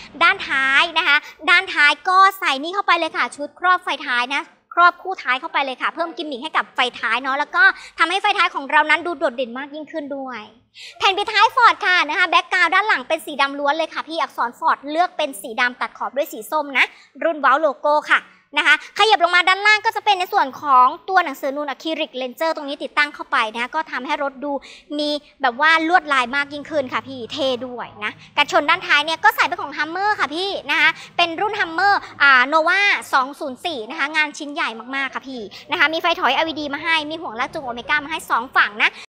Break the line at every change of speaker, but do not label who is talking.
ด้านท้ายนะคะด้านท้ายก็ใส่นี่เข้าไปเลยค่ะชุดครอบไฟท้ายนะครอบคู่ท้ายเข้าไปเลยค่ะเพิ่มกิมมิคให้กับไฟท้ายเนาะแล้วก็ทำให้ไฟท้ายของเรานั้นดูโดดเด่นมากยิ่งขึ้นด้วยแผ่นปิดท้ายฟอร์ดค่ะนะคะแบ็กกราวด์ด้านหลังเป็นสีดำล้วนเลยค่ะพี่อักษรฟอร์ดเลือกเป็นสีดำตัดขอบด้วยสีส้มนะรุ่นว้าวโลโก้ค่ะนะคะขยับลงมาด้านล่างก็จะเป็นในส่วนของตัวหนังสือนูนอะคริลิกเลนเจอร์ตรงนี้ติดตั้งเข้าไปนะก็ทำให้รถดูมีแบบว่าลวดลายมากยิ่งขึ้นค่ะพี่เท่ด้วยนะกันชนด้านท้ายเนี่ยก็ใส่เป็นของฮัมเมอร์ค่ะพี่นะคะเป็นรุ่นฮัมเมอร์โนวา204นะคะงานชิ้นใหญ่มากๆค่ะพี่นะคะมีไฟถอย LED มาให้มีห่วงลากจูงโอเมก้ามาให้2ฝั่งนะ